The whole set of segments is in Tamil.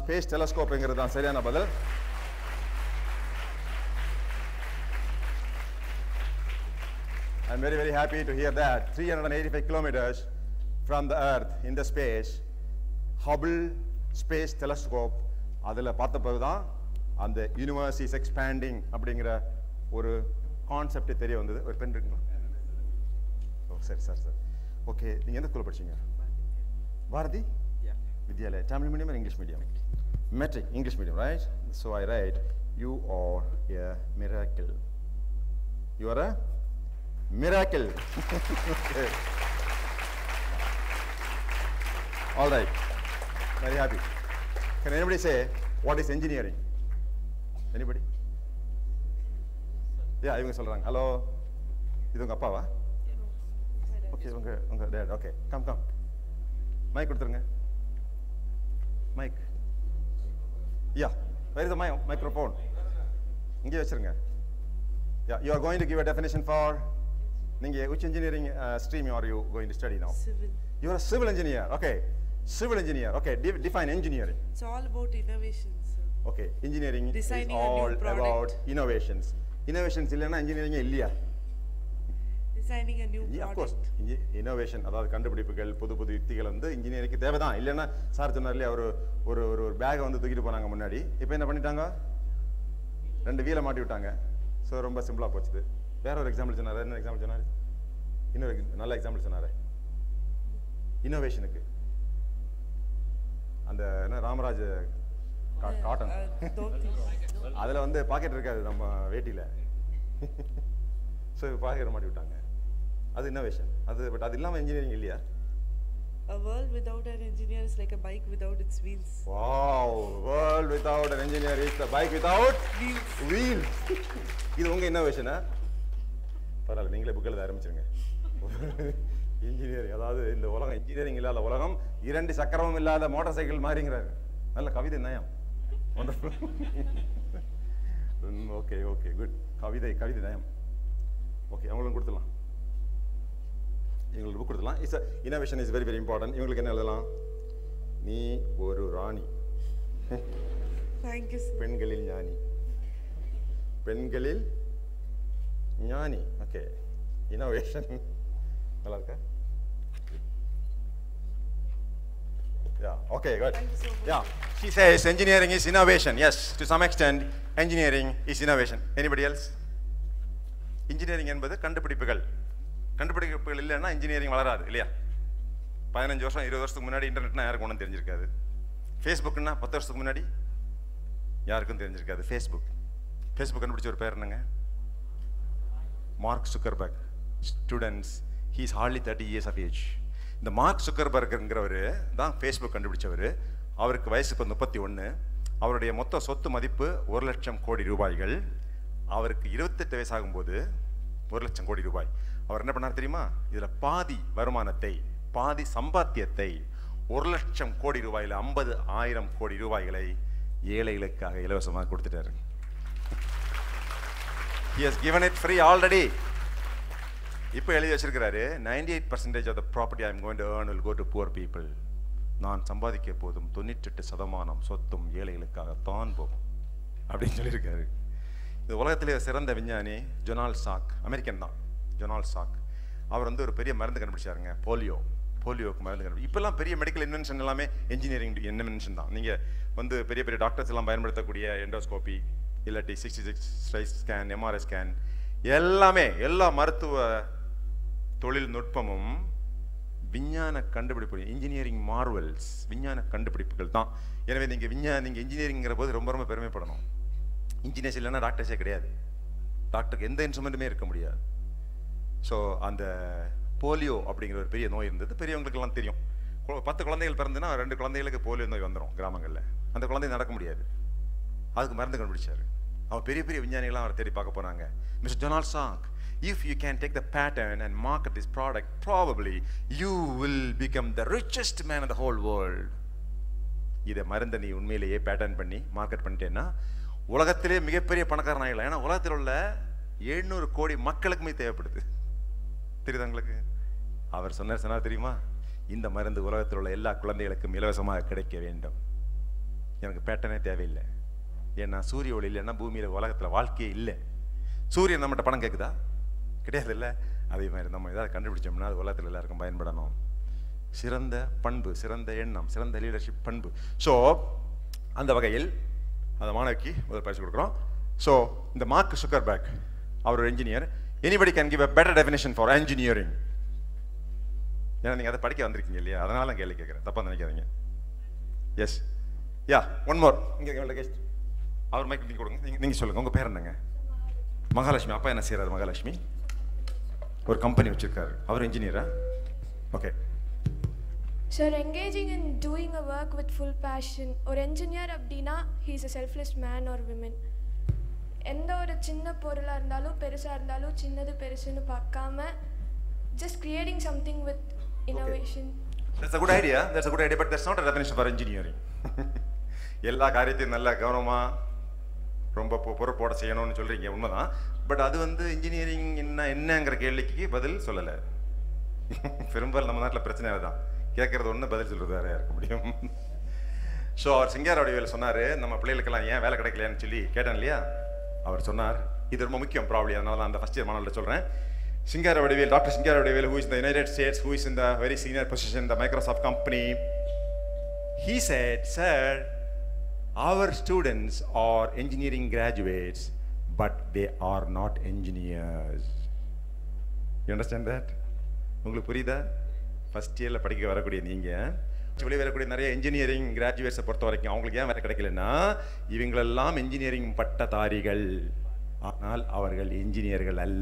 ஸ்பேஸ் டெலஸ்கோப்ங்கிறது தான் சரியான பதில். I'm very, very happy to hear that. 385 kilometers from the Earth in the space, Hubble Space Telescope, அதில் பார்த்த பிறகு தான் அந்த யூனிவர்ஸ் இஸ் எக்ஸ்பேண்டிங் அப்படிங்கிற ஒரு கான்செப்ட் தெரிய வந்தது. ஒரு பென் இருக்குங்களா? ஓ சரி சார் சார். ஓகே, நீங்கள் எந்த ஸ்கூலில் படிச்சீங்க? Bharathi Vidyalaya. Tamil medium or English medium? Metric, English medium, right? So I write, you are a miracle. You are a miracle. Okay. All right. Very happy. Can anybody say what is engineering? Anybody? Yeah, இவங்க சொல்றாங்க. Hello. இது உங்க அப்பாவா? Okay, உங்க dad. Okay. Come. Mic கொடுத்துருங்க. Mic. Yeah. Where is the microphone? இங்கே வச்சிருங்க. Yeah, you are going to give a definition for which engineering stream are you going to study now? Civil. You are a civil engineer. Okay. Civil engineer. Okay. Define engineering. It's all about innovations, sir. Okay. Engineering Designing is a new all product. about innovations. Innovations இல்லைன்னா engineering இல்லையா? Designing a new Yeah, of course. product. Innovation, அதாவது கண்டுபிடிப்புகள், புது யுக்திகள் வந்து இன்ஜினியரிங்க்கு தேவைதான். இல்லைன்னா சார் சொன்னார்லையே ஒரு பேகை வந்து தூக்கிட்டு போனாங்க முன்னாடி. இப்போ என்ன பண்ணிட்டாங்க? 2 வீலை மாட்டி விட்டாங்க. ஸோ ரொம்ப சிம்பிளாக போச்சுது. வேற ஒரு எக்ஸாம்பிள் சொன்னார். என்ன எக்ஸாம்பிள் சொன்னார்? இன்னொரு நல்ல எக்ஸாம்பிள் சொன்னார் இன்னோவேஷனுக்கு. அந்த என்ன ராமராஜ் காட்டன், அதில் வந்து பாக்கெட் இருக்காது நம்ம வேட்டியில். ஸோ பாக்கெட் மாட்டி விட்டாங்க. அது இன்னோவேஷன். பட் அது இல்லாமல் இன்ஜினியரிங் இல்லையா? A world without an engineer is like a bike without its wheels. Wow, world without an engineer is the bike without wheels. இது உங்க இன்னோவேஷனா? பரவாயில்ல, நீங்களே புக் எழுத ஆரம்பிச்சிருங்க. இன்ஜினியரிங், அதாவது இந்த உலகம் இன்ஜினியரிங் இல்லாத உலகம், 2 சக்கரமும் இல்லாத மோட்டார் சைக்கிள் மாதிரிங்கிறாரு. நல்ல கவிதை நயம். Okay okay good. கவிதை நயம். ஓகே, அவங்களும் கொடுத்துடலாம். இவங்களுக்கு புக் கொடுத்துடலாம். Innovation is very very important. இவங்களுக்கு என்ன எழுதலாம்? நீ ஒரு ராணி. Thank you, sir. பெண்களில் ஞானி. ஓகே, இன்னோவேஷன் நல்லா இருக்கா? Yeah, okay, good. Thank you so much. Yeah, she says engineering is innovation. Yes, to some extent engineering is innovation. Anybody else? Engineering என்பது கண்டுபிடிப்புகள் இல்லைன்னா இன்ஜினியரிங் வளராது இல்லையா? 15 வருஷம் 20 வருஷத்துக்கு முன்னாடி இன்டர்நெட்னா யாருக்கும் ஒன்றும் தெரிஞ்சிருக்காது. ஃபேஸ்புக்னா 10 வருஷத்துக்கு முன்னாடி யாருக்கும் தெரிஞ்சிருக்காது. ஃபேஸ்புக் கண்டுபிடிச்ச ஒரு பேர் என்னங்க? Mark Zuckerberg. Students, he is hardly 30 years of age. இந்த மார்க் சுக்கர்பர்க்ங்கிறவர் தான் ஃபேஸ்புக் கண்டுபிடிச்சவர். அவருக்கு வயசு இப்போ 31. அவருடைய மொத்த சொத்து மதிப்பு 1 லட்சம் கோடி ரூபாய்கள். அவருக்கு 28 வயசாகும்போது 1 லட்சம் கோடி ரூபாய். அவர் என்ன பண்ணார் தெரியுமா? இதில் பாதி வருமானத்தை, பாதி சம்பாத்தியத்தை 1 லட்சம் கோடி ரூபாயில் 50,000 கோடி ரூபாய்களை ஏழைகளுக்காக இலவசமாக கொடுத்துட்டாரு. He has given it free already. இப்போ எழுதி வச்சிருக்கிறாரு, 98% of the property I am going to earn will go to poor people. நான் சம்பாதிக்க போதும் 98% சொத்தும் ஏழைகளுக்காகத்தான் போகும் அப்படின்னு சொல்லியிருக்காரு. இந்த உலகத்திலே சிறந்த விஞ்ஞானி ஜொனால்ட் சாக், அமெரிக்கன் தான். ஜொனால்ட் சாக் அவர் வந்து ஒரு பெரிய மருந்து கண்டுபிடிச்சாருங்க. போலியோக்கு மருந்து கண்டுபிடி. இப்பெல்லாம் பெரிய மெடிக்கல் இன்வென்ஷன் எல்லாமே இன்ஜினியரிங் இன்வென்ஷன் தான். நீங்கள் வந்து பெரிய டாக்டர்ஸ் எல்லாம் பயன்படுத்தக்கூடிய எண்டோஸ்கோபி, இல்லாட்டி 66 ஸ்கேன், எம்ஆர்ஐ ஸ்கேன், எல்லா மருத்துவ தொழில்நுட்பமும் விஞ்ஞான கண்டுபிடிப்பு, இன்ஜினியரிங் மார்வல்ஸ், விஞ்ஞான கண்டுபிடிப்புகள் தான். எனவே நீங்கள் இன்ஜினியரிங்கிற போது ரொம்ப ரொம்ப பெருமைப்படணும். இன்ஜினியர்ஸ் இல்லைன்னா டாக்டர்ஸே கிடையாது. டாக்டருக்கு எந்த இன்ஸ்ட்ருமெண்ட்டுமே இருக்க முடியாது. ஸோ அந்த போலியோ அப்படிங்கிற ஒரு பெரிய நோய் இருந்தது. பெரியவங்களுக்கெல்லாம் தெரியும். 10 குழந்தைகள் பிறந்துன்னா 2 குழந்தைகளுக்கு போலியோ நோய் வந்துடும் கிராமங்களில். அந்த குழந்தை நடக்க முடியாது. அதுக்கு மருந்து கண்டுபிடிச்சாரு. அவர் பெரிய விஞ்ஞானிகள்லாம் அவரை தேடி பார்க்க போனாங்க. Mister Jonas Salk, if you can take the pattern and market this product, probably you will become the richest man in the whole world. இதை மருந்தை நீ உண்மையிலேயே பேட்டர்ன் பண்ணி மார்க்கெட் பண்ணிட்டேன்னா உலகத்திலே மிகப்பெரிய பணக்காரன் ஆகிடலாம். ஏன்னா உலகத்தில் உள்ள 700 கோடி மக்களுக்குமே தேவைப்படுது. தெரியுது உங்களுக்கு? அவர் சொன்னார் தெரியுமா? இந்த மருந்து உலகத்தில் உள்ள எல்லா குழந்தைகளுக்கும் இலவசமாக கிடைக்க வேண்டும். எனக்கு பேட்டர்னே தேவையில்லை. ஏன்னா சூரிய ஒளி இல்லைன்னா பூமியில் உலகத்தில் வாழ்க்கையே இல்லை. சூரியன் நம்மகிட்ட பணம் கேட்குதா? கிடையாது இல்லை. அதே மாதிரி நம்ம ஏதாவது கண்டுபிடிச்சோம்னா அது உலகத்தில் எல்லாருக்கும் பயன்படணும். சிறந்த பண்பு, சிறந்த எண்ணம், சிறந்த லீடர்ஷிப் பண்பு. ஸோ அந்த வகையில் அந்த மாணவிக்கு முதல் பரிசு கொடுக்குறோம். ஸோ இந்த மார்க் சுக்கர்பர்க் அவர் ஒரு engineer. Anybody can give a better definition for engineering. ஏன்னா நீங்கள் அதை படிக்க வந்திருக்கீங்க இல்லையா, அதனால நான் கேள்வி கேட்குறேன், தப்பாக நினைக்காதீங்க. Yes, ya, one more. இங்கே கெஸ்ட் அவர் மைக் நீங்கள் கொடுங்க. நீங்கள் சொல்லுங்கள், உங்கள் பேர் என்னங்க? மகாலட்சுமி. அப்பா என்ன செய்கிறாரு மகாலட்சுமி? ஒரு கம்பெனி வச்சுருக்காரு. அவர் இன்ஜினியரா? Okay. Sir, engaging in doing a work with full passion. ஒரு engineer அப்படின்னா he is a selfless man or woman. எந்த ஒரு சின்ன பொருளாக இருந்தாலும் பெருசாக இருந்தாலும் சின்னது பெருசுன்னு பார்க்காம just creating something with innovation. Okay. That's a good idea. That's a good idea, but that's not a definition for engineering. எல்லா காரியத்தையும் நல்லா கவனமாக ரொம்ப பொறுப்போட செய்யணும்னு சொல்கிறீங்க, உண்மைதான். பட் அது இன்ஜினியரிங் என்னங்கிற கேள்விக்கு பதில் சொல்லலை. பெரும்பாலும் நம்ம நாட்டில் பிரச்சனை அதுதான், கேட்கறது ஒன்று பதில் சொல்கிறது வேற இருக்க முடியும். ஸோ அவர் சிங்காரவடிவேல் சொன்னார், நம்ம பிள்ளைகளுக்கெல்லாம் ஏன் வேலை கிடைக்கலையான்னு சொல்லி கேட்டேன் இல்லையா. அவர் சொன்னார், இது ரொம்ப முக்கியம் ப்ராப்ளி, அதனால தான் அந்த ஃபஸ்ட் இயர் மாணவர்கிட்ட சொல்கிறேன். Singaravadivel, Dr. Singaravadivel, who is in the United States, who is in the very senior position in the Microsoft company, he said, sir, our students are engineering graduates, but they are not engineers. You understand that? உங்களுக்கு புரியுதா? ஃபர்ஸ்ட் இயரில் படிக்க வரக்கூடிய நீங்கள் வெளியே வரக்கூடிய நிறைய இன்ஜினியரிங் கிராஜுவேட்ஸை பொறுத்த வரைக்கும் அவங்களுக்கு ஏன் வேலை கிடைக்கலன்னா, இவங்களெல்லாம் இன்ஜினியரிங் பட்டதாரிகள், ஆனால் அவர்கள் இன்ஜினியர்கள் அல்ல.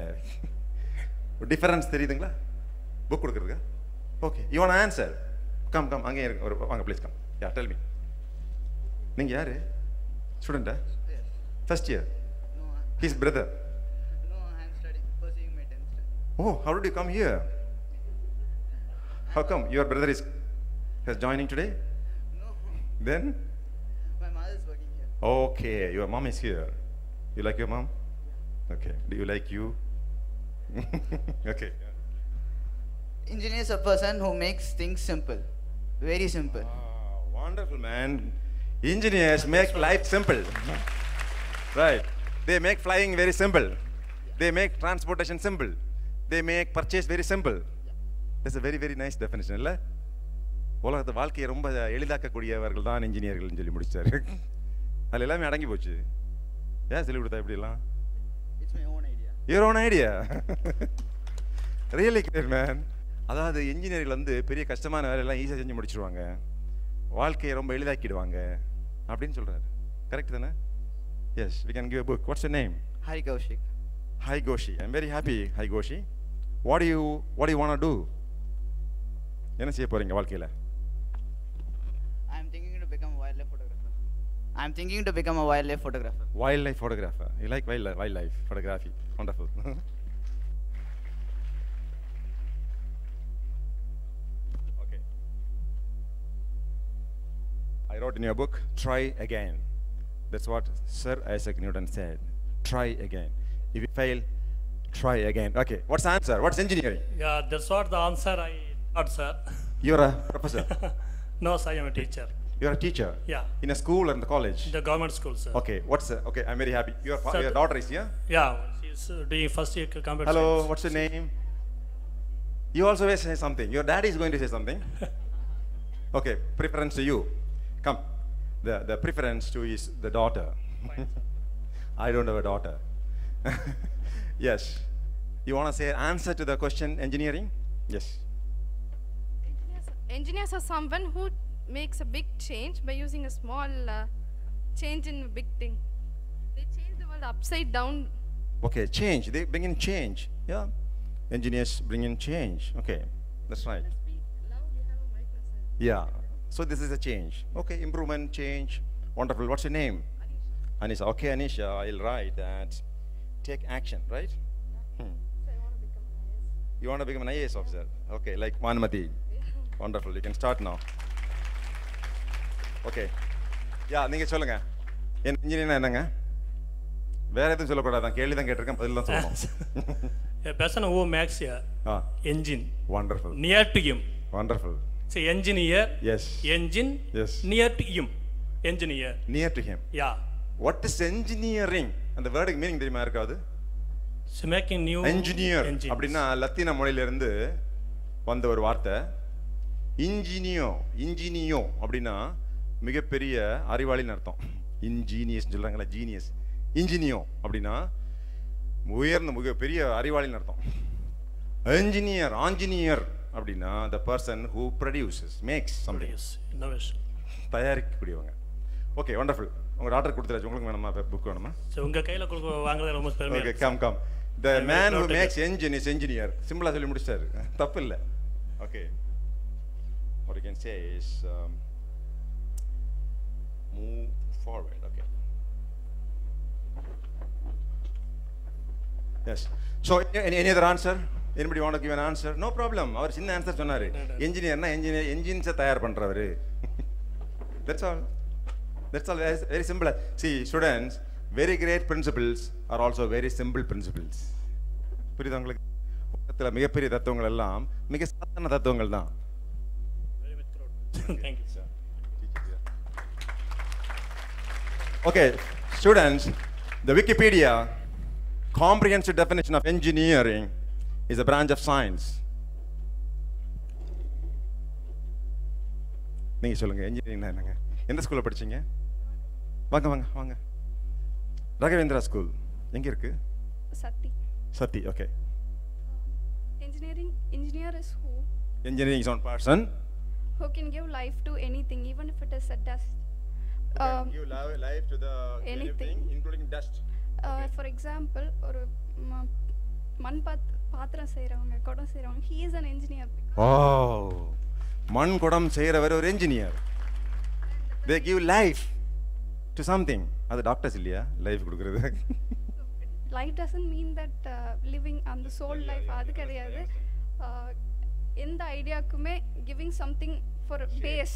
டிஃபரன்ஸ் தெரியுதுங்களா? புக் கொடுக்குறதுக்கு. Okay, you want answer? Come அங்கே இருக்கு, ஒரு வாங்க please come. Ya, tell me. நீங்கள் யார்? ஸ்டூடெண்ட்டா? First year? His brother? No, I am studying, pursuing my 10th standard. Oh, how did you come here? How come your brother is joining today? No, Then? my mother is working here. Okay, your mom is here. You like your mom? Okay. Do you like you? Okay. Engineer is a person who makes things simple, very simple. Wonderful, man. Engineers make life simple. Right. They make flying very simple. They make transportation simple. They make purchase very simple. That's a very, very nice definition, இல்ல? உலகத்து வாழ்க்கையை ரொம்ப எளிதாக்கக்கூடியவர்கள் தான் இன்ஜினியர்கள்னு சொல்லி முடிச்சாரு. அதில் எல்லாமே அடங்கி போச்சு. ஏன் சொல்லி கொடுத்தா இப்படிலாம்? It's my own idea. Your own idea. Really great, man. அதாவது இன்ஜினியர்கள் பெரிய கஷ்டமான வேலையெல்லாம் ஈஸியாக செஞ்சு முடிச்சிருவாங்க, வாழ்க்கையை ரொம்ப எளிதாக்கிடுவாங்க அப்படின்னு சொல்றாரு. கரெக்ட் தானே? Yes, we can give a book. What's your name? Hari Kaushik. Hi Goshi. I'm very happy. Hi Goshi. What do you want to do? என்ன செய்ய போறீங்க வாழ்க்கையில? I'm thinking to become a wildlife photographer. I'm thinking to become a wildlife photographer. Wildlife photographer. You like wildlife photography? Wonderful. Okay. I wrote in your book, try again. That's what Sir Isaac Newton said. Try again. If you fail, try again. Okay. What's the answer? What's engineering? Yeah, that's what the answer I thought, sir. You're a professor. No, sir, I am a teacher. You're a teacher. Yeah. In a school or in the college? The government school, sir. Okay. Okay. I'm very happy. Your Sir, daughter is here. Yeah, she's doing first year computer Hello. science. What's your name? You also will say something. Your daddy is going to say something. Okay. Preference to you. Come. The preference to is the daughter. I don't have a daughter. Yes. You want to say answer to the question engineering? Yes. Engineers are someone who makes a big change by using a small change in a big thing. They change the world upside down. Okay, change. They bring in change. Yeah. Engineers bring in change. Okay, that's right. Speak loud, you have a microphone. Yeah. So this is a change. Okay, improvement, change. Wonderful. What's your name? Anisha. Okay, Anisha, I'll write that. Take action, right? Hmm. So I want to become an IAS. You want to become an IAS officer? Okay, like Manmati. Wonderful. You can start now. Okay. Yeah, நீங்க சொல்லுங்க. இன்ஜினியர்னா என்னங்க? வேற எதுவும் சொல்லக்கூடாது. கேள்வி தான் கேட்டிருக்கேன், பதில் தான் சொல்லணும். A person who makes a engine Wonderful. near to him. Wonderful. Say engineer. Yes. Engine. Yes. Near to him. engineer. Near to him. Yeah. What is engineering? அந்த வேர்டுக்கு மீனிங் தெரியுமா இருக்காது? So making new engineer engines. அப்படின்னா லத்தீன மொழியில இருந்து வந்த ஒரு வார்த்தை. இன்ஜினியோ அப்படின்னா மிகப்பெரிய அறிவாளின்னு அர்த்தம். இன்ஜீனியஸ் சொல்றாங்களா, ஜீனியஸ். இன்ஜினியோ அப்படின்னா உயர்ந்த மிகப்பெரிய அறிவாளின்னு அர்த்தம். ஆஞ்சீனியர் அப்படின்னா the person who produces, makes something. Innovation. தயாரிக்கக்கூடியவங்க. Okay, wonderful. உங்க டாக்டர் கொடுத்துருச்சு, உங்களுக்கு வேணுமா புக் வேணுமா? So உங்க கையில வாங்குறது ரொம்ப பெருமையா okay, come. The man who makes engine is engineer. சிம்பிளா சொல்லி முடிச்சாரு, தப்பு இல்லை. Okay, what you can say is move forward. Okay. Yes. So any other answer? Anybody want to give an answer? No problem. அவர் சின்ன ஆன்சர் சொன்னாரு. என்ஜினியர்னா என்ஜின்ஸை தயார் பண்றவரு. That's all. Very simple. See, students, very great principles are also very simple principles. புரியுதா உங்களுக்கு? உலகத்துல மிகப்பெரிய தத்துவங்கள் எல்லாம் மிக சாதாரண தத்துவங்கள் தான். Thank you, sir. Okay, students, the Wikipedia comprehensive definition of engineering is a branch of science. நீங்க சொல்லுங்க, engineering என்னங்க? எந்த ஸ்கூல்ல படிச்சீங்க? வாங்க. ராகவேந்திரா ஸ்கூல் எங்க இருக்கு? சத்தி. Okay. Engineer is who? Engineering is one person Who can give life to anything, even if it is a dust. give life to the anything. including dust. For example, ஒரு மண் பாத்திரம் செய்றவங்க, குடம் செய்றவங்க, he is an engineer. மண் குடம் செய்யறவர் ஒரு engineer. They give life to something. அது டாக்டர்ஸ் இல்லையா லைஃப் கொடுக்கிறது? Life doesn't mean that living on the soul life, அது கிடையாது. எந்த ஐடியாக்குமே giving something for base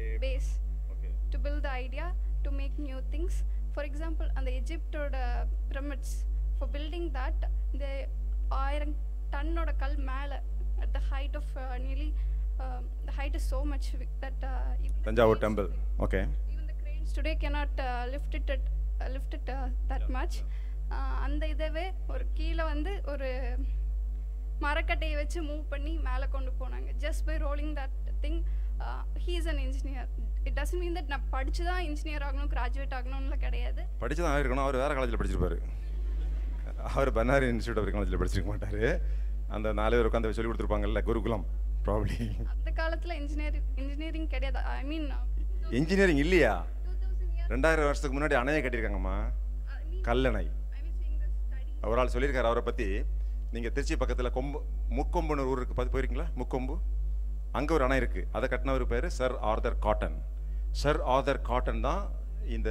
to build the idea, to make new things. For example, அந்த எஜிப்டோட pyramids, for building that, they 1000 டன்னோட கல் மேல at the height of nearly the height is so much that Thanjavur temple. Okay. even the cranes today cannot lift it that much. அந்த இதவே ஒரு கீழ வந்து ஒரு மரக்கட்டையை வச்சு மூவ் பண்ணி மேலே கொண்டு போனாங்க. just by rolling that thing. He is an engineer. It doesn't mean that நான் படிச்சு தான் இன்ஜினியர் ஆகணும், கிராஜுவேட் ஆகணும்னு கிடையாது. படிச்சு தான் ஆகிருக்கணும். அவர் வேற காலேஜில் படிச்சிருப்பாரு. அவர் பன்னாரி இன்ஸ்டியூட் ஆஃப் காலேஜில் படிச்சிருக்க மாட்டாரு. அந்த 4 பேர் உட்காந்து சொல்லி கொடுத்துருப்பாங்கல்ல, குருகுலம் ப்ராப்ளி. அந்த காலத்தில் இன்ஜினியரிங் கிடையாது. ஐ மீன் இன்ஜினியரிங் இல்லையா? 2000 வருஷத்துக்கு முன்னாடி அணையை கட்டியிருக்காங்கம்மா, கல்லணை. ஒரு ஆள் சொல்லியிருக்காரு அவரை பற்றி. நீங்கள் திருச்சி பக்கத்தில் முக்கொம்புன்னு ஊர் இருக்கு, போயிருக்கீங்களா? முக்கொம்பு, அங்கே ஒரு அணை இருக்குது. அதை கட்டினவர் பேர் sir Arthur Cotton. Sir Arthur Cotton தான் இந்த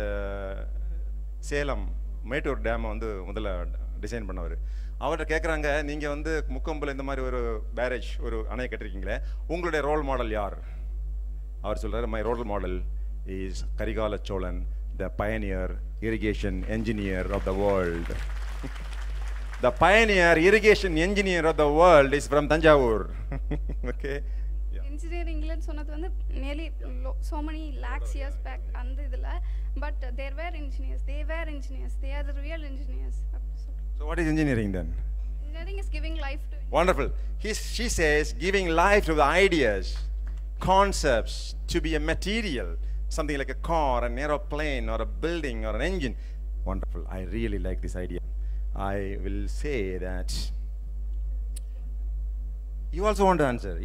சேலம் மேட்டூர் டேமை வந்து முதல்ல டிசைன் பண்ணவர். அவர்கிட்ட கேட்குறாங்க, நீங்கள் வந்து முக்கொம்பில் இந்த மாதிரி ஒரு பேரேஜ், ஒரு அணையை கட்டிருக்கீங்களே, உங்களுடைய ரோல் மாடல் யார்? அவர் சொல்கிறார், my role model is Karikala Cholan, the pioneer irrigation engineer of the world. The pioneer irrigation engineer of the world is from Tanjavur. Okay. Engineering சொன்னது வந்து nearly so many lakhs years back அந்த இதுல. But there were engineers. They were engineers. They are the real engineers. So what is engineering then? Engineering is giving life to. Wonderful. She says giving life to the ideas, concepts, to be a material, something like a car, an aeroplane, or a building, or an engine. Wonderful. I really like this idea. I will say that you also want to answer.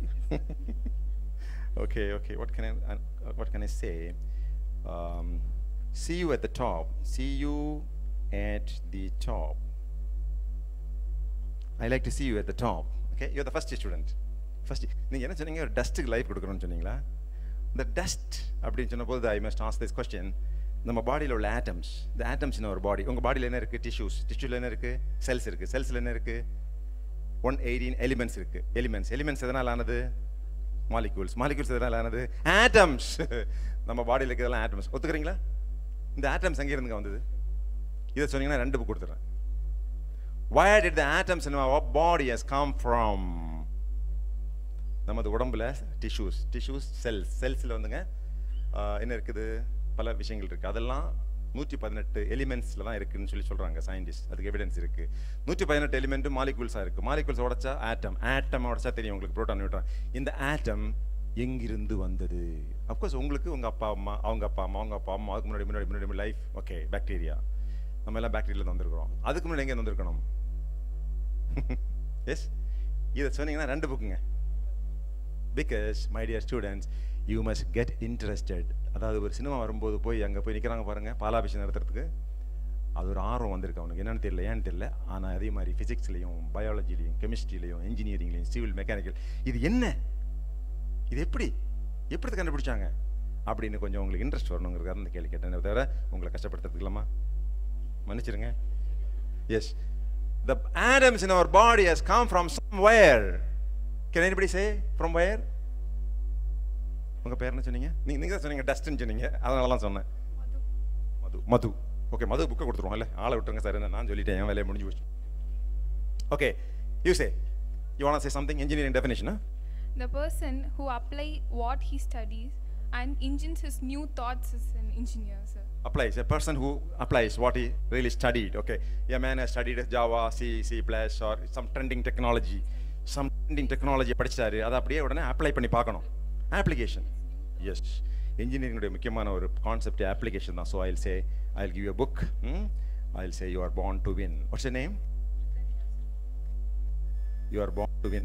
Okay. What can I say? See you at the top. See you at the top. I like to see you at the top. Okay, you're the first student. First, நீங்க என்ன சொன்னீங்க? ஒரு டஸ்ட்டுக்கு லைஃப் கொடுக்கணும்னு சொன்னீங்களா? The dust அப்படின்னு சொன்னபோது I must ask this question. நம்ம பாடியில் உள்ள ஆட்டம்ஸ், இந்த ஆட்டம்ஸ் இன் அவர் பாடி, உங்கள் பாடியில் என்ன இருக்குது? டிஷ்யூஸில் என்ன இருக்குது? செல்ஸ் இருக்குது. செல்ஸில் என்ன இருக்குது? 118 எலிமெண்ட்ஸ் இருக்குது. எலிமெண்ட்ஸ் எதனால் ஆனது? மாலிகூல்ஸ் எதனால் ஆனது? ஆட்டம்ஸ். நம்ம பாடியில் இருக்கிறதெல்லாம் ஆட்டம்ஸ். ஒத்துக்கிறீங்களா? இந்த ஆட்டம்ஸ் எங்கே இருந்துங்க வந்தது? இதை சொன்னீங்கன்னா 2 புக் கொடுத்துட்றேன். Where did the atoms in our body has come from? நமது உடம்புல டிஷ்யூஸ் செல்ஸில் வந்துங்க என்ன இருக்குது? பல விஷயங்கள் இருக்குது. அதெல்லாம் 118 எலிமெண்ட்ஸில் தான் இருக்குன்னு சொல்கிறாங்க சயின்டிஸ்ட். அதுக்கு எவிடன்ஸ் இருக்குது. 118 எலிமெண்ட்டும் மாலிகூல்ஸாக இருக்குது. மாலிகூல்ஸ் உடைச்சா ஆட்டம் உடைச்சா தெரியும் உங்களுக்கு புரோட்டான் நியூட்ரான். இந்த ஆட்டம் எங்கிருந்து வந்தது? அஃப்கோர்ஸ் உங்களுக்கு உங்கள் அப்பா அம்மா, அவங்க அப்பா அம்மா, அவங்க அப்பா அம்மா, அதுக்கு முன்னாடி லைஃப். ஓகே, பாக்டீரியா, நம்ம எல்லாம் பாக்டீரியாவில் வந்திருக்கிறோம். அதுக்கு முன்னாடி எங்கே வந்திருக்கணும்? எஸ், இதை சொன்னீங்கன்னா 2 புக்குங்க. Because my dear students, you must get interested. அதாவது ஒரு சினிமா வரும்போது போய் அங்கே போய் நிற்கிறாங்க பாருங்கள், பாலாபிஷேகம் நடத்துறதுக்கு. அது ஒரு ஆர்வம் வந்திருக்கு அவனுக்கு, என்னன்னு தெரியல, ஏன்னு தெரியல. ஆனால் அதே மாதிரி ஃபிசிக்ஸ்லையும், பயாலஜிலையும், கெமிஸ்ட்ரிலையும், இன்ஜினியரிங்லையும், சிவில் மெக்கானிக்கல், இது என்ன, இது எப்படி கண்டுபிடிச்சாங்க அப்படின்னு கொஞ்சம் உங்களுக்கு இன்ட்ரெஸ்ட் வரணுங்கிறதுக்காக அந்த கேள்வி கேட்டேன். தவிர உங்களை கஷ்டப்படுத்துறதுக்கலாமா, மன்னிச்சிருங்க. Yes, the atoms in our body has come from somewhere. Can anybody say from where? உங்க பேர் என்ன சொன்னீங்க? நீங்க தான் சொன்னீங்க டஸ்ட்னு சொன்னீங்க, அதனால தான் சொன்னேன். மது. ஓகே, மது புக்கை கொடுத்துருவோம். இல்லை, ஆளை விட்டுருங்க சார், நான் சொல்லிட்டேன், என் வேலையை முடிஞ்சு போச்சு. Okay, you say, you want to say something. Engineering definition: the person who apply what he studies and engines his new thoughts is an engineer, sir. Applies, a person who applies what he really studied. Okay, a man has studied Java, C++ or some trending technology. படிச்சாரு, அதை அப்படியே உடனே அப்ளை பண்ணி பார்க்கணும். application. Yes, engineering உடைய முக்கியமான ஒரு கான்செப்ட் application தான். So I'll give you a book. I'll say you are born to win. What's your name? You are born to win.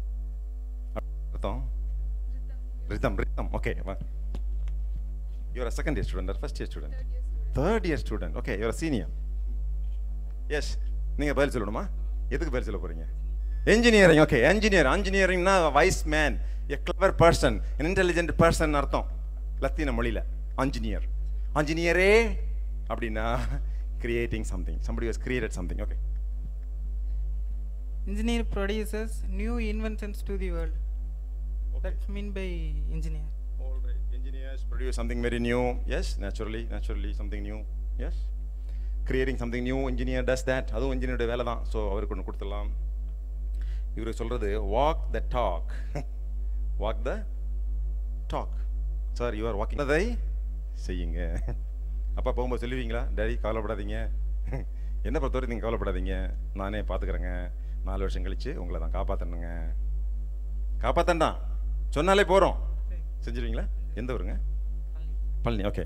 Rhythm. Okay. You're a second year student or first year student? Third year student. Okay, you're a senior. Yes. நீங்க பதில் சொல்லணுமா? எதுக்கு பதில் சொல்ல போறீங்க? Engineering. Okay, engineering na wise man, a clever person, an intelligent person அர்த்தம் லத்தீன மொழியில. engineer அப்படின்னா creating something, somebody has created something. Okay, engineer produces new inventions to the world. Okay. That's mean by engineer. All right, engineers produce something very new. Yes, naturally something new. Yes, creating something new, engineer does that. அதுவும் engineer வேலை தான். So அவருக்கு ஒன்று கொடுத்துடலாம். இவருக்கு சொல்றது walk the talk. Sir, you are walking. அதை செய்யுங்க. அப்பா போகும்போது சொல்லுவீங்களா, டேடி கவலைப்படாதீங்க, என்ன பொறுத்தவரை நீங்கள் கவலைப்படாதீங்க, நானே பார்த்துக்கிறேங்க, 4 வருஷம் கழிச்சு உங்களை தான் காப்பாத்தண்டா சொன்னாலே போகிறோம், செஞ்சிருவீங்களா? எந்த ஊருங்க? Palani. Okay,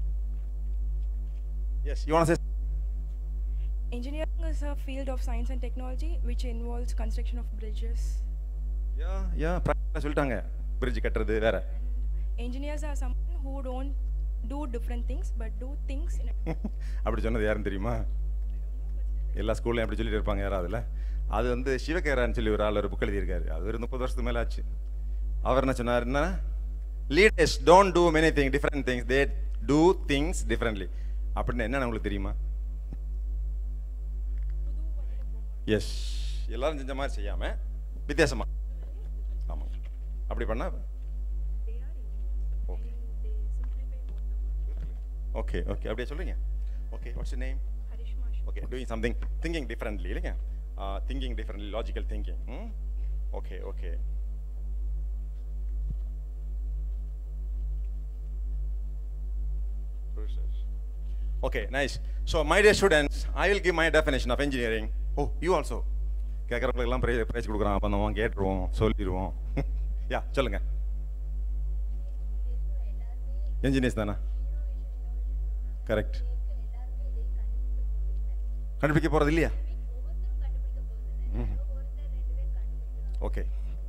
yes, you want to say? Engineering is a field of science and technology which involves construction of bridges. practical சொல்லிட்டாங்க. bridge கட்டறது வேற. Engineers are someone who don't do different things but do things in அப்படி சொன்னது யாருன்னு தெரியுமா? எல்லா ஸ்கூல்லையும் அப்படி சொல்லிட்டு இருப்பாங்க யாராவதுல. அது வந்து சிவகேரான்னு சொல்லி ஒரு ஆள் ஒரு புக் எழுதியிருக்காரு. அது ஒரு 30 வருஷத்துக்கு மேலே ஆச்சு. அவர் என்ன சொன்னாருன்னா, leaders don't do many thing different things, they do things differently. அப்படின்னு என்னன்னு உங்களுக்கு தெரியுமா? எஸ், எல்லாரும் செஞ்ச மாதிரி செய்யாம வித்தியாசமா. ஆமாம், அப்படி பண்ணா ஓகே. அப்படியே சொல்றீங்க. Okay, what's your name? Okay, doing something, thinking differently இல்லைங்க, thinking differently, logical thinking. Okay. Okay, nice. So, my dear students, I will give my definition of engineering. Oh, you also. கேட்குறவங்களுக்கெல்லாம் ப்ரைஸ் கொடுக்குறான், பண்ணுவோம், கேட்டுருவோம், சொல்லிடுவோம். யா, சொல்லுங்க. என்ஜினியர்ஸ் தானே? கரெக்ட். கண்டுபிடிக்க போகிறது இல்லையா? ஓகே.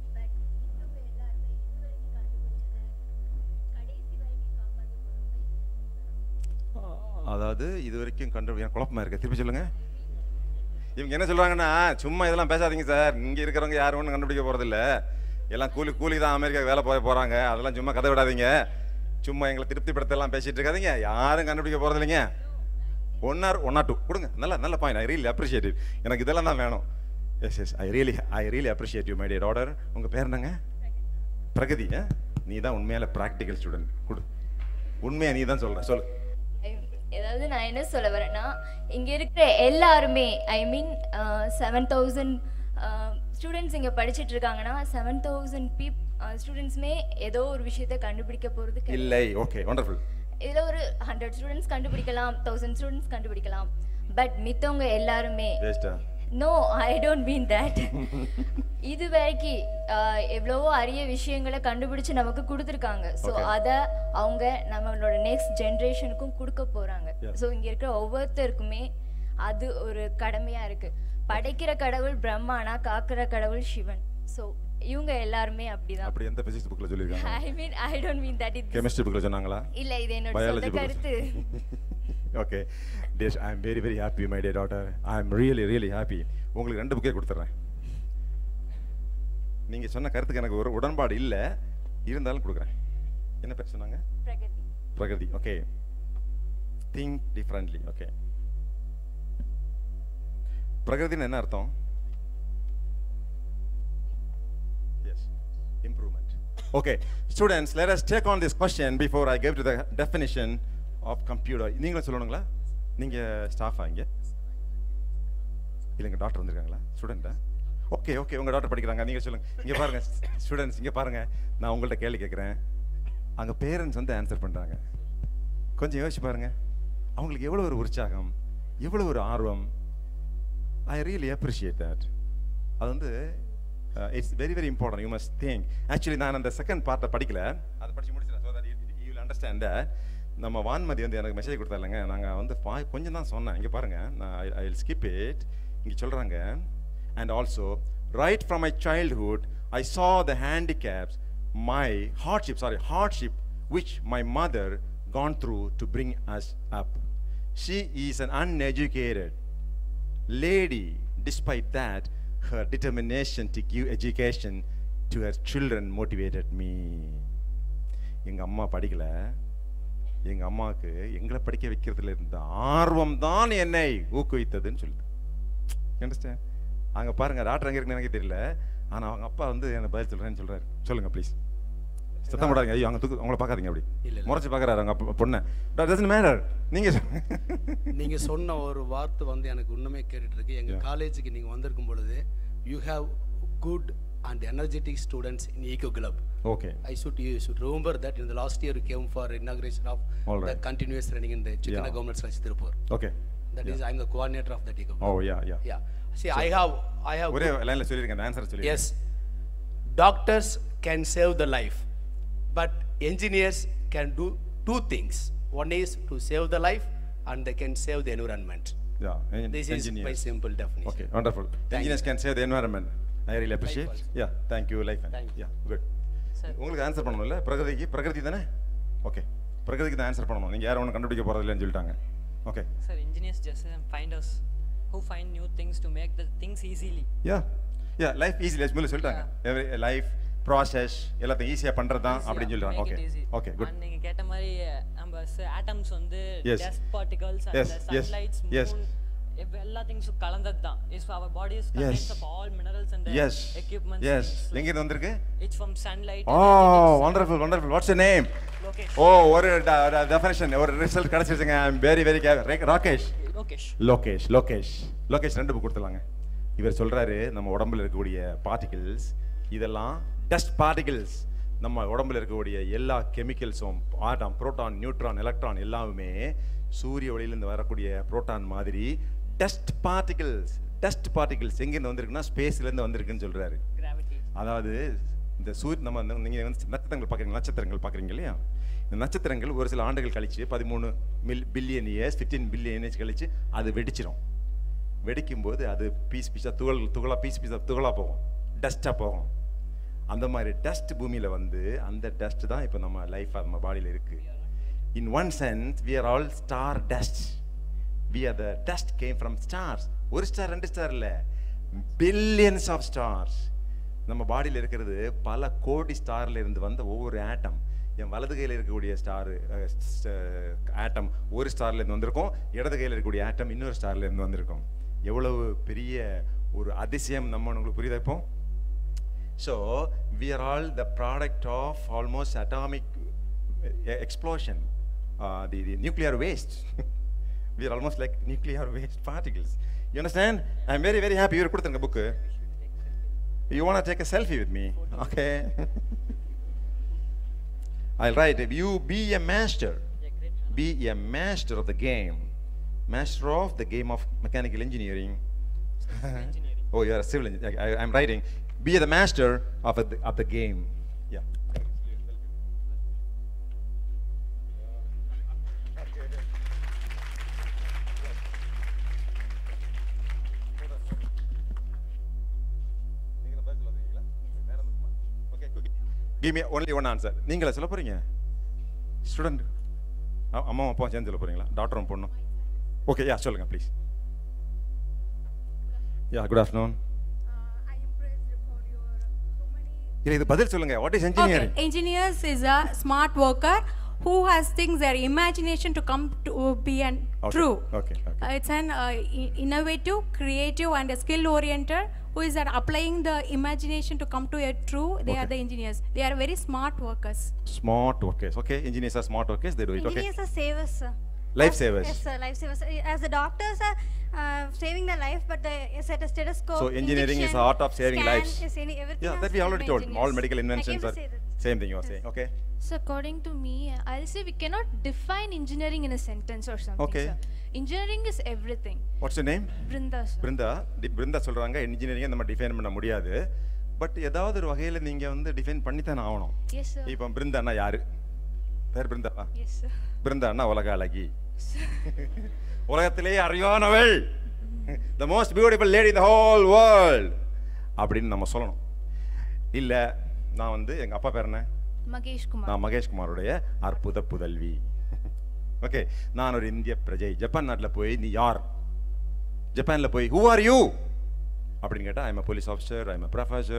அதாவது இது வரைக்கும் குழப்பமா இருக்கு, திருப்பி சொல்லுங்க. இவங்க என்ன சொல்றாங்கன்னா, சும்மா இதெல்லாம் பேசாதீங்க சார், இங்க இருக்கிறவங்க யாரும் ஒன்றும் கண்டுபிடிக்க போறதில்ல, எல்லாம் கூலி தான் அமெரிக்காவுக்கு வேலை போறாங்க, அதெல்லாம் சும்மா கதை விடாதீங்க, சும்மா எங்களை திருப்திப்படுத்தலாம் பேசிட்டு இருக்காதீங்க, யாரும் கண்டுபிடிக்க போறது இல்லைங்க. ஒன் ஆர் டூ கொடுங்க. நல்ல point, I really appreciate it. எனக்கு இதெல்லாம் தான் வேணும். Yes, I really appreciate you my dear order. உங்க பேர் என்னங்க? பிரகதி. நீ தான் உண்மையால ப்ராக்டிக்கல் ஸ்டூடெண்ட். கொடு, உண்மையா நீ தான் சொல்ற, சொல்லு. ஏதாவது நான் என்ன சொல்ல வரேன்னா, இங்கே இருக்கிற எல்லாருமே, ஐ மீன் 7000 ஸ்டூடெண்ட்ஸ் இங்கே படிச்சுட்டு இருக்காங்கன்னா, 7000 ஸ்டூடெண்ட்ஸுமே ஏதோ ஒரு விஷயத்தை கண்டுபிடிக்க போகிறது இல்லை. Okay, wonderful. இதில் ஒரு 100 ஸ்டூடெண்ட்ஸ் கண்டுபிடிக்கலாம், 1000 ஸ்டூடெண்ட்ஸ் கண்டுபிடிக்கலாம், பட் மித்தவங்க எல்லாருமே no, I don't mean that. இது வரைக்கும் எவ்வளவோ அரிய விஷயங்களை கண்டுபிடிச்சு நமக்கு கொடுத்துருக்காங்க. ஸோ அதை அவங்க நம்மளோட நெக்ஸ்ட் ஜென்ரேஷனுக்கும் கொடுக்க போறாங்க. ஸோ இங்க இருக்கிற ஒவ்வொருத்தருக்குமே அது ஒரு கடமையா இருக்கு. படைக்கிற கடவுள் பிரம்மானா, காக்கிற கடவுள் சிவன். ஸோ இவங்க எல்லாருமே அப்படிதான். அப்படி எந்த பிசிக்ஸ் புக்ல சொல்லிருக்காங்க? I don't mean that. Chemistry புக்ல சொன்னாங்களா? இல்ல, இது என்னோட சொந்த கருத்து. Okay, dear, I am very very happy, my dear daughter. I am really happy. உங்களுக்கு 2 புக்கே கொடுத்துறேன். நீங்க சொன்ன கருத்துக்கு எனக்கு ஒரு உடன்பாடு இல்ல, இருந்தாலும் கொடுக்குறேன். என்ன பேர் சொன்னாங்க? Pragati. Okay, think differently. Okay, பிரகதின்னு என்ன அர்த்தம்? Yes, improvement. Okay, students, let us take on this question before I give to the definition of computer. நீங்களும் சொல்லணுங்களா? நீங்க ஸ்டாஃபா இங்க? இல்லைங்க, டாக்டர் வந்திருக்காங்களா? ஸ்டூடெண்டா? ஓகே, உங்க டாக்டர் படிக்கிறாங்க. நீங்க சொல்லுங்க. இங்க பாருங்க ஸ்டூடெண்ட்ஸ், இங்க பாருங்க, நான் உங்கள்ட்ட கேள்வி கேட்குறேன். அங்க பேரண்ட்ஸ் வந்து ஆன்சர் பண்றாங்க. கொஞ்சம் யோசிச்சு பாருங்க, அவங்களுக்கு எவ்வளவு ஒரு உற்சாகம், எவ்வளவு ஒரு ஆர்வம். I really appreciate that. அது வந்து it's very important. You must think. Actually நான் அந்த செகண்ட் பார்ட்டை படிக்கல, அதை படிச்சு முடிச்சிட்டேன். So that you will understand that. நம்ம வான்மதி வந்து எனக்கு மெசேஜ் கொடுத்தாருங்க. நாங்கள் வந்து கொஞ்சம் தான் சொன்னேன். இங்கே பாருங்கள், நான் ஐ வில் ஸ்கிப் இட். இங்கே சொல்கிறாங்க, and also right from my childhood I saw the handicaps, my hardship which my mother gone through to bring us up. She is an uneducated lady. Despite that, her determination to give education to her children motivated me. எங்கள் அம்மா படிக்கலை, எங்கள் அம்மாவுக்கு எங்களை படிக்க வைக்கிறதுல இருந்த ஆர்வம் தான் என்னை ஊக்குவித்ததுன்னு சொல்லுது. அண்டர்ஸ்டாண்ட்? அங்கே பாருங்க, டாக்டர் எங்கே இருக்குன்னு எனக்கு தெரியல, ஆனால் அவங்க அப்பா வந்து என்னை பதில் சொல்கிறேன்னு சொல்கிறாரு. சொல்லுங்க ப்ளீஸ். சத்தம் போடாதீங்க. ஐயோ, அங்கே அவங்கள பார்க்காதீங்க, அப்படி முறைச்சி பார்க்குறாரு அவங்க பொண்ணை. Doesn't matter. நீங்கள் சொன்ன ஒரு வார்த்தை வந்து எனக்கு இன்னுமே கேட்டுட்டு இருக்கு. எங்கள் காலேஜுக்கு நீங்கள் வந்திருக்கும் பொழுது, you have good and energetic students in Eco Club. Okay. You should remember that in the last year you came for inauguration of the continuous running in the Chikana Government College Tirupur. Okay. That is, I am the coordinator of that Eco Club. Oh yeah. See, so, I have ஒரே லைன்ல சொல்லிருங்க, அந்த ஆன்சர் சொல்லிருங்க. Yes. Doctors can save the life, but engineers can do 2 things. One is to save the life, and they can save the environment. Yeah. This is my simple definition. Okay, wonderful. Engineers can save the environment. I really appreciate. Yeah, thank you, life. Yeah, good. உங்களுக்கு ஆன்சர் பண்ணணும்ல? பிரகதி தானே? ஓகே, பிரகதிக்கு தான் ஆன்சர் பண்ணணும். நீங்க யாரும் ஒன்றும் கண்டுபிடிக்க போறது இல்லைன்னு சொல்லிட்டாங்க. Okay sir, engineers just finders who find new things to make the things easily. Yeah, life easy. let's சொல்லிட்டாங்க. every life process எல்லாத்தையும் ஈஸியா பண்றது தான் அப்படின்னு சொல்றாங்க. Okay good. நீங்க கேட்ட மாதிரி நம்ம atoms வந்து dust particles and the sunlight, moon, everything கலந்தது தான். is our body is contains of all minerals and equipment. எங்க இருந்து வந்திருக்கு? It's from sunlight. Oh, wonderful. What's your name? Lokesh. Oh, ஒரு definition, ஒரு ரிசல்ட் கிடைச்சிருச்சுங்க. I am very Rakesh. Lokesh 2 book கொடுத்துலாங்க. இவர் சொல்றாரு, நம்ம உடம்புல இருக்கக்கூடிய பார்ட்டிகிள்ஸ் இதெல்லாம் டஸ்ட் பார்ட்டிகிள்ஸ். நம்ம உடம்புல இருக்கக்கூடிய எல்லா கெமிக்கல்ஸும், ஆட்டம், புரோட்டான், நியூட்ரான், எலக்ட்ரான் எல்லாமே சூரிய ஒளியிலிருந்து வரக்கூடிய புரோட்டான் மாதிரி டஸ்ட் பார்ட்டிகிள்ஸ் எங்கேருந்து வந்திருக்குன்னா ஸ்பேஸ்லேருந்து வந்திருக்குன்னு சொல்கிறாரு. அதாவது இந்த நம்ம நீங்கள் வந்து நட்சத்திரங்கள் பார்க்குறீங்க இல்லையா? இந்த நட்சத்திரங்கள் ஒரு சில ஆண்டுகள் கழிச்சு 13 பில்லியன் இயர்ஸ் 15 பில்லியன் இயர்ஸ் கழிச்சு அது வெடிச்சிடும். வெடிக்கும்போது அது பீஸாக துகளாக போகும், டஸ்ட்டாக போகும். அந்த மாதிரி டஸ்ட் பூமியில் வந்து அந்த டஸ்ட் தான் இப்போ நம்ம லைஃபாக நம்ம பாடியில் இருக்குது. In one sense, we are all star dust. The dust came from stars. ஒரு ஸ்டார் 2 ஸ்டார் இல்லை, பில்லியன்ஸ் ஆஃப் ஸ்டார்ஸ். நம்ம பாடியில் இருக்கிறது பல கோடி ஸ்டார்ல இருந்து வந்த ஒவ்வொரு ஆட்டம். என் வலது கையில் இருக்கக்கூடிய ஆட்டம் ஒரு ஸ்டார்ல இருந்து வந்திருக்கும், இடது கையில் இருக்கக்கூடிய ஆட்டம் இன்னொரு ஸ்டார்ல இருந்து வந்திருக்கும். எவ்வளவு பெரிய ஒரு அதிசயம் நம்ம உங்களுக்கு புரியுதா இப்போ? So we are all the product of almost atomic explosion. The nuclear waste. We are almost like nuclear waste particles. You understand? I'm very happy. You're கொடுத்துருங்க book. You want to take a selfie with me? Okay. I'll write, you be a master. be a master of the game. Master of the game of mechanical engineering. Oh, you are a civil engineer. I'm writing. Be the master of the game. Yeah. Give me only one answer. நீங்களா சொல்ல போறீங்க? ஸ்டூடண்ட் அம்மா அப்பா சேர்ந்து சொல்ல போறீங்களா? டாக்டரும் பொண்ணும். ஓகே, யா சொல்லுங்க ப்ளீஸ். Yeah, good afternoon. இல்ல இது பதில் சொல்லுங்க. What is engineering? Okay, engineers is a smart worker who has things their imagination to come to be an true. Okay. It's an innovative, creative and a skill oriented who is applying the imagination to come to a true. They are the engineers. They are very smart workers. Smart workers. Okay, engineers are smart workers. They do it. Okay. Engineers are savers, sir. Life savers. Yes, sir. Life savers. As the doctors are saving the life, but the stethoscope. So engineering is the art of saving lives. Everything Yeah, that we already told. All medical inventions are same thing you are saying. Okay. So according to me, I'll say we cannot define engineering in a sentence or something. Okay. Sir. Engineering is everything. What's your name? Brinda, sir. Brinda சொல்றாங்க engineering நம்ம டிஃபைன் பண்ண முடியாது. பட் ஏதாவது ஒரு வகையில நீங்க வந்து டிஃபைன் பண்ணி தான் ஆகணும். Yes, sir. இப்போ பிருந்தானா யாரு? பேர் பிருந்தாவா? Yes, sir. பிருந்தானா உலக அழகி. உலகத்திலேயே அழகானவள். The most beautiful lady in the whole world. அப்படின்னு நம்ம சொல்லணும். இல்ல நான் வந்து எங்க அப்பா பேர் என்ன? மகேஷ் குமார். நான் மகேஷ் குமாரோடைய அற்புத புதல்வி. ஓகே, நான் ஒரு இந்திய பிரஜை. ஜப்பான் நாட்டில் போய் நீ யார்? ஜப்பான்ல போய் who are you அப்படின்னு கேட்டா I am a police officer, I am a professor,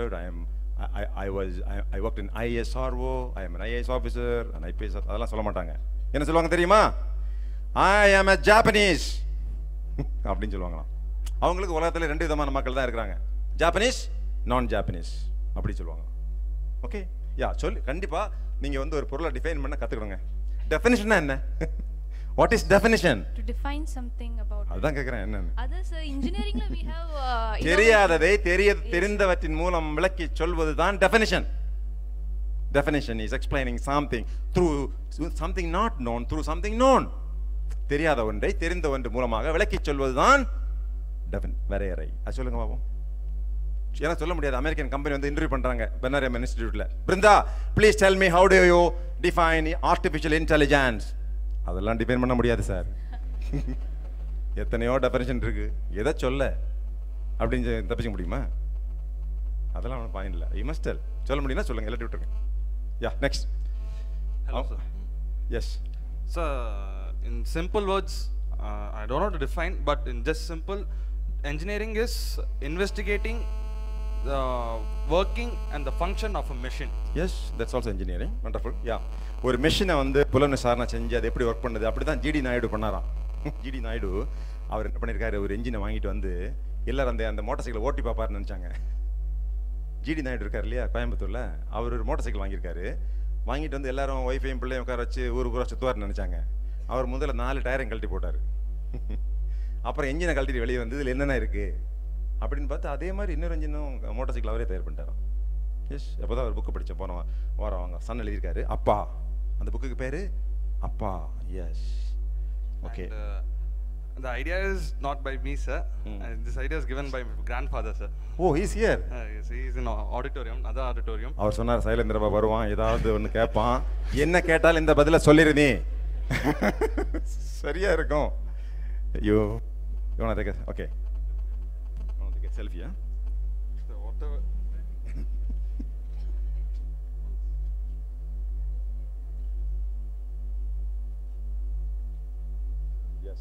I worked in ISRO, I am an IAS officer, an IPS. அதெல்லாம் சொல்ல மாட்டாங்க. என்ன சொல்லுவாங்க தெரியுமா? I am a Japanese அப்படின்னு சொல்லுவாங்களாம். அவங்களுக்கு உலகத்துல ரெண்டு விதமான மக்கள் தான் இருக்கிறாங்க. ஜாப்பனீஸ், நான் ஜாப்பனீஸ் அப்படி சொல்லுவாங்க. ஓகே, யா சொல்லு. கண்டிப்பா நீங்க வந்து ஒரு பொருளை டிஃபைன் பண்ண கத்துக்கணுங்க. டெஃபினிஷன் என்ன? What is definition? To define something about. அதான் கேக்குறேன் என்னன்னு. Others engineering we have தெரியாததை தெரிந்தவற்றின் மூலம் விளக்கி சொல்வதுதான் definition. Definition is explaining something through something not known through something known. தெரியாத ஒன்றை தெரிந்த ஒன்று மூலமாக விளக்கி சொல்வதுதான் வரையறை. அது சொல்லுங்க பாப்போம். ஏன்னா சொல்ல முடியாது. அமெரிக்கன் கம்பெனி வந்து இன்டர்வியூ பண்றாங்க பென்னரியம் இன்ஸ்டிடியூட்ல. Brinda, please tell me how to you define artificial intelligence. அதெல்லாம் டிஃபைன் பண்ண முடியாது சார். எத்தனையோ டெஃபினிஷன் இருக்கு. எதை சொல்ல அப்படின்னு தப்பிக்க முடியுமா? அதெல்லாம் ஒன்றும் பாயிண்ட் இல்லை. You must tell. சொல்ல முடியும்னா சொல்லுங்க, எல்லாத்தையும் விட்டுருங்க. Yeah, next. Hello, sir. Yes. Sir, in simple words, I don't know to define, but in just simple, engineering is investigating the working and the function of a machine. Yes, that's also engineering. Wonderful. Yeah. ஒரு மெஷினை வந்து புலன் விசாரணை செஞ்சு அது எப்படி ஒர்க் பண்ணுது அப்படி தான் ஜிடி நாயுடு பண்ணாராம். ஜிடி நாயுடு அவர் என்ன பண்ணியிருக்காரு, ஒரு என்ஜினை வாங்கிட்டு வந்து எல்லாரும் அந்த மோட்டார் சைக்கிளை ஓட்டி பார்ப்பாருன்னு நினச்சாங்க. ஜிடி நாயுடு இருக்கார் இல்லையா கோயம்புத்தூரில், அவர் ஒரு மோட்டார் சைக்கிள் வாங்கியிருக்காரு. வாங்கிட்டு வந்து எல்லாரும் ஒய்ஃபையும் பிள்ளையும் உட்கார வச்சு ஊருக்குற சுற்றுவார்னு நினச்சாங்க. அவர் முதல்ல 4 டயரையும் கழட்டி போட்டார். அப்புறம் என்ஜினை கழட்டிட்டு வெளியே வந்து இதில் என்னென்ன இருக்குது அப்படின்னு பார்த்து அதே மாதிரி இன்னொரு என்ஜினும் மோட்டார் சைக்கிள் அவரே தயார் பண்ணிட்டாராம். எஸ், அப்போ தான் அவர் புக்கு படித்த போன வாரம் அவங்க சன் எழுதியிருக்காரு அப்பா. அந்த புக்குக்கு பேர் அப்பா. Yes, okay. The idea is not by me, sir. This idea is given by my grandfather, sir. Oh, he's here. Yes, he is in auditorium, other auditorium. அவர் சொன்னார் சைலேந்திரபா வருவான், ஏதாவது ஒன்று கேட்பான். என்ன கேட்டாலும் இந்த பதில சொல்லிரு நீ. சரியா இருக்கும். You want to take a, okay. You want to take a selfie, huh? So whatever. Yes.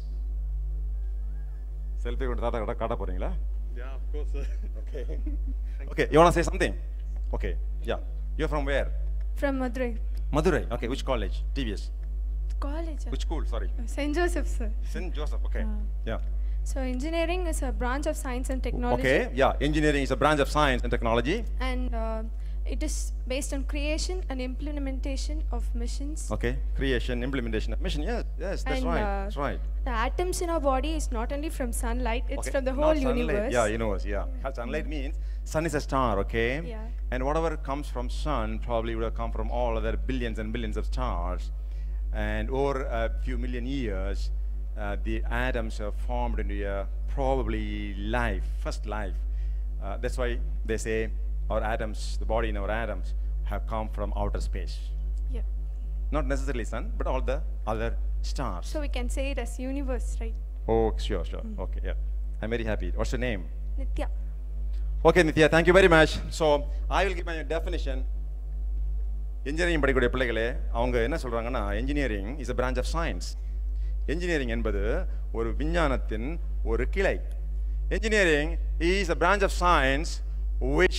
Selfie கொண்டு தாத்தா காட்ட போறீங்களா? Yeah, of course, sir. Okay. Okay, you want to say something? Okay. Yeah. You're from where? From Madurai. Madurai. Okay, which college? TVS. College. Which school? Sorry. St. Joseph, sir. St. Joseph. Okay. Yeah. So engineering is a branch of science and technology. Okay. Yeah. Engineering is a branch of science and technology. And it is based on creation and implementation of machines. Okay. Creation, implementation of machine. Yes. Yes. That's And, right. That's right. The atoms in our body is not only from sunlight; it's Okay. from the Not whole sunlight. universe. Yeah, universe. Yeah. Sunlight means sun is a star. Okay. Yeah. And whatever comes from sun probably would have come from all other billions and billions of stars. and over a few million years, the atoms are formed into a probably life, first life. That's why they say our atoms, the body in our atoms, have come from outer space. Yeah. Not necessarily sun, but all the other stars. So we can say it as universe, right? Oh, sure. Okay, yeah. I'm very happy. What's your name? Nitya. Okay, Nitya, thank you very much. So, I will give my definition. Engineering படிக்கக்கூடிய பிள்ளைகளே அவங்க என்ன சொல்றாங்கன்னா engineering is a branch of science. Engineering என்பது ஒரு விஞ்ஞானத்தின் ஒரு கிளை. Engineering is a branch of science which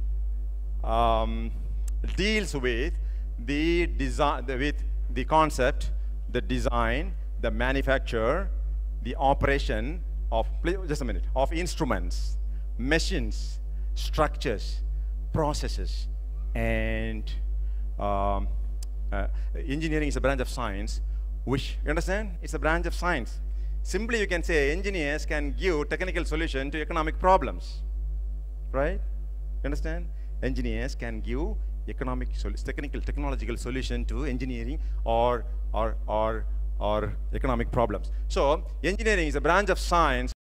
deals with the design, with the concept, the design, the manufacture, the operation of, just a minute, of instruments, machines, structures, processes, and engineering is a branch of science which, you understand, it's a branch of science. Simply you can say engineers can give technical solution to economic problems, right? You understand? Engineers can give technological solution to engineering or economic problems. So engineering is a branch of science